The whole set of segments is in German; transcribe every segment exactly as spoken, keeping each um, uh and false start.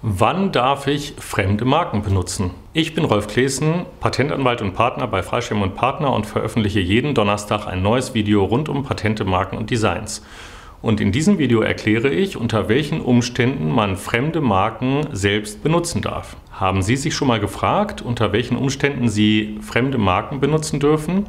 Wann darf ich fremde Marken benutzen? Ich bin Rolf Claessen, Patentanwalt und Partner bei Freischem und Partner und veröffentliche jeden Donnerstag ein neues Video rund um Patente, Marken und Designs. Und in diesem Video erkläre ich, unter welchen Umständen man fremde Marken selbst benutzen darf. Haben Sie sich schon mal gefragt, unter welchen Umständen Sie fremde Marken benutzen dürfen?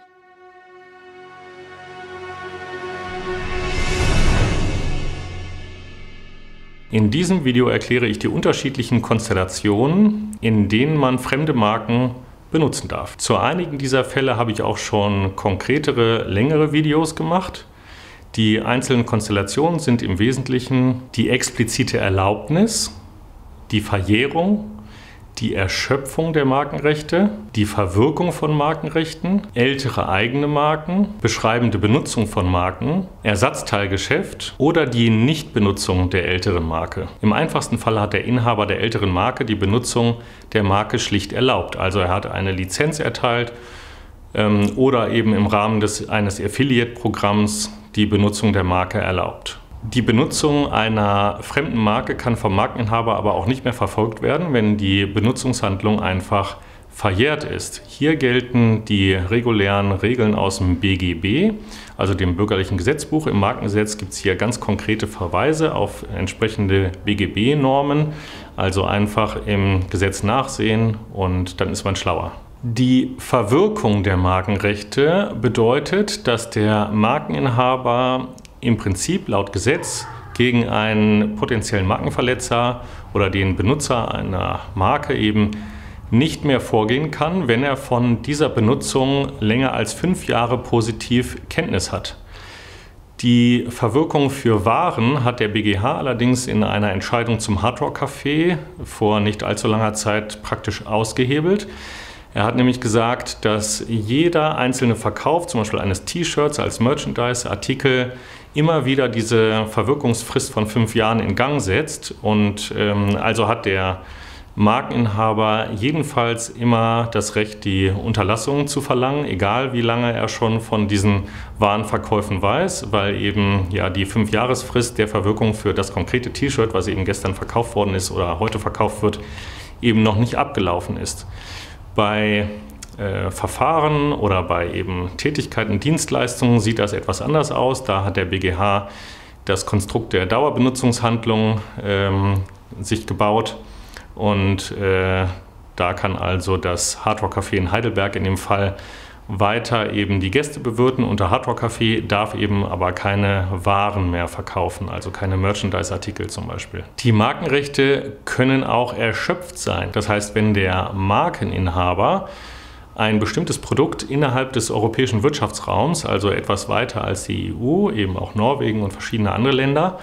In diesem Video erkläre ich die unterschiedlichen Konstellationen, in denen man fremde Marken benutzen darf. Zu einigen dieser Fälle habe ich auch schon konkretere, längere Videos gemacht. Die einzelnen Konstellationen sind im Wesentlichen die explizite Erlaubnis, die Verjährung, die Erschöpfung der Markenrechte, die Verwirkung von Markenrechten, ältere eigene Marken, beschreibende Benutzung von Marken, Ersatzteilgeschäft oder die Nichtbenutzung der älteren Marke. Im einfachsten Fall hat der Inhaber der älteren Marke die Benutzung der Marke schlicht erlaubt. Also er hat eine Lizenz erteilt ähm, oder eben im Rahmen des, eines Affiliate-Programms die Benutzung der Marke erlaubt. Die Benutzung einer fremden Marke kann vom Markeninhaber aber auch nicht mehr verfolgt werden, wenn die Benutzungshandlung einfach verjährt ist. Hier gelten die regulären Regeln aus dem B G B, also dem Bürgerlichen Gesetzbuch. Im Markengesetz gibt es hier ganz konkrete Verweise auf entsprechende B G B-Normen, also einfach im Gesetz nachsehen und dann ist man schlauer. Die Verwirkung der Markenrechte bedeutet, dass der Markeninhaber im Prinzip laut Gesetz gegen einen potenziellen Markenverletzer oder den Benutzer einer Marke eben nicht mehr vorgehen kann, wenn er von dieser Benutzung länger als fünf Jahre positiv Kenntnis hat. Die Verwirkung für Waren hat der B G H allerdings in einer Entscheidung zum Hardrock Café vor nicht allzu langer Zeit praktisch ausgehebelt. Er hat nämlich gesagt, dass jeder einzelne Verkauf, zum Beispiel eines T-Shirts als Merchandise-Artikel, immer wieder diese Verwirkungsfrist von fünf Jahren in Gang setzt. Und ähm, also hat der Markeninhaber jedenfalls immer das Recht, die Unterlassung zu verlangen, egal wie lange er schon von diesen Warenverkäufen weiß, weil eben ja die Fünfjahresfrist der Verwirkung für das konkrete T-Shirt, was eben gestern verkauft worden ist oder heute verkauft wird, eben noch nicht abgelaufen ist. Bei äh, Verfahren oder bei eben Tätigkeiten, Dienstleistungen sieht das etwas anders aus. Da hat der B G H das Konstrukt der Dauerbenutzungshandlung ähm, sich gebaut und äh, da kann also das Hardrock Café in Heidelberg in dem Fall weiter eben die Gäste bewirten und der Hardrock Café darf eben aber keine Waren mehr verkaufen, also keine Merchandise-Artikel zum Beispiel. Die Markenrechte können auch erschöpft sein. Das heißt, wenn der Markeninhaber ein bestimmtes Produkt innerhalb des europäischen Wirtschaftsraums, also etwas weiter als die E U, eben auch Norwegen und verschiedene andere Länder,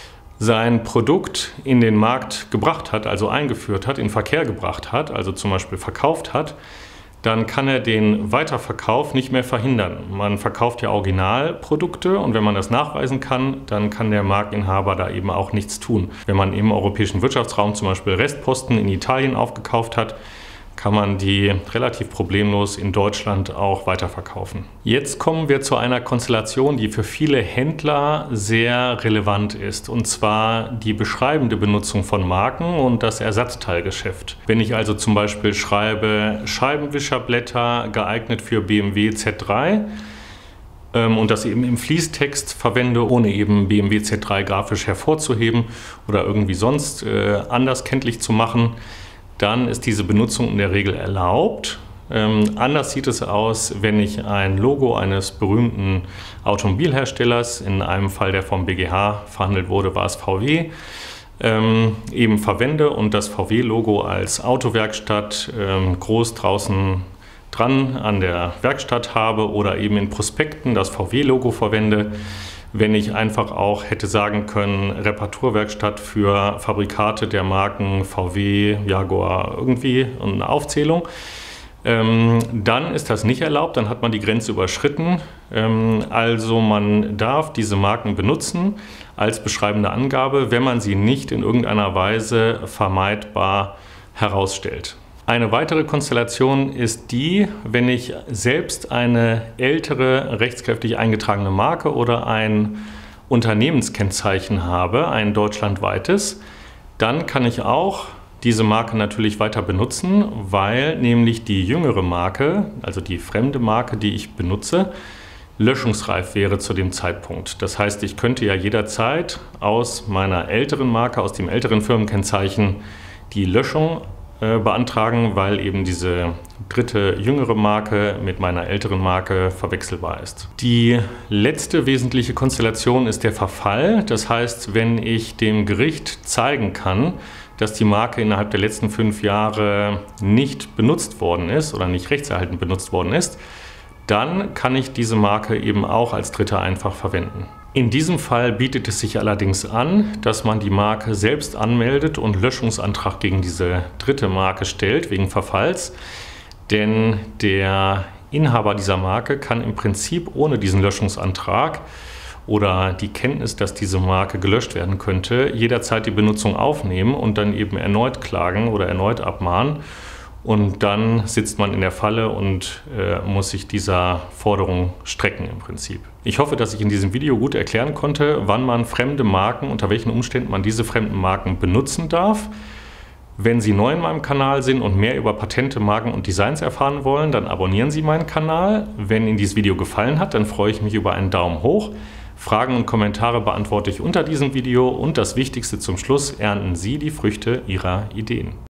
sein Produkt in den Markt gebracht hat, also eingeführt hat, in Verkehr gebracht hat, also zum Beispiel verkauft hat, dann kann er den Weiterverkauf nicht mehr verhindern. Man verkauft ja Originalprodukte und wenn man das nachweisen kann, dann kann der Markeninhaber da eben auch nichts tun. Wenn man im europäischen Wirtschaftsraum zum Beispiel Restposten in Italien aufgekauft hat, kann man die relativ problemlos in Deutschland auch weiterverkaufen. Jetzt kommen wir zu einer Konstellation, die für viele Händler sehr relevant ist, und zwar die beschreibende Benutzung von Marken und das Ersatzteilgeschäft. Wenn ich also zum Beispiel schreibe Scheibenwischerblätter geeignet für B M W Z drei ähm, und das eben im Fließtext verwende, ohne eben B M W Z drei grafisch hervorzuheben oder irgendwie sonst äh, anders kenntlich zu machen, dann ist diese Benutzung in der Regel erlaubt. Ähm, anders sieht es aus, wenn ich ein Logo eines berühmten Automobilherstellers, in einem Fall, der vom B G H verhandelt wurde, war es V W, ähm, eben verwende und das V W-Logo als Autowerkstatt ähm, groß draußen dran an der Werkstatt habe oder eben in Prospekten das V W-Logo verwende. Wenn ich einfach auch hätte sagen können, Reparaturwerkstatt für Fabrikate der Marken V W, Jaguar, irgendwie eine Aufzählung, ähm, dann ist das nicht erlaubt, dann hat man die Grenze überschritten. Ähm, also man darf diese Marken benutzen als beschreibende Angabe, wenn man sie nicht in irgendeiner Weise vermeidbar herausstellt. Eine weitere Konstellation ist die, wenn ich selbst eine ältere rechtskräftig eingetragene Marke oder ein Unternehmenskennzeichen habe, ein deutschlandweites, dann kann ich auch diese Marke natürlich weiter benutzen, weil nämlich die jüngere Marke, also die fremde Marke, die ich benutze, löschungsreif wäre zu dem Zeitpunkt. Das heißt, ich könnte ja jederzeit aus meiner älteren Marke, aus dem älteren Firmenkennzeichen die Löschung äh, beantragen, weil eben diese dritte, jüngere Marke mit meiner älteren Marke verwechselbar ist. Die letzte wesentliche Konstellation ist der Verfall. Das heißt, wenn ich dem Gericht zeigen kann, dass die Marke innerhalb der letzten fünf Jahre nicht benutzt worden ist oder nicht rechtserhaltend benutzt worden ist, dann kann ich diese Marke eben auch als Dritte einfach verwenden. In diesem Fall bietet es sich allerdings an, dass man die Marke selbst anmeldet und Löschungsantrag gegen diese dritte Marke stellt, wegen Verfalls. Denn der Inhaber dieser Marke kann im Prinzip ohne diesen Löschungsantrag oder die Kenntnis, dass diese Marke gelöscht werden könnte, jederzeit die Benutzung aufnehmen und dann eben erneut klagen oder erneut abmahnen. Und dann sitzt man in der Falle und äh, muss sich dieser Forderung strecken im Prinzip. Ich hoffe, dass ich in diesem Video gut erklären konnte, wann man fremde Marken, unter welchen Umständen man diese fremden Marken benutzen darf. Wenn Sie neu in meinem Kanal sind und mehr über Patente, Marken und Designs erfahren wollen, dann abonnieren Sie meinen Kanal. Wenn Ihnen dieses Video gefallen hat, dann freue ich mich über einen Daumen hoch. Fragen und Kommentare beantworte ich unter diesem Video und das Wichtigste zum Schluss: ernten Sie die Früchte Ihrer Ideen.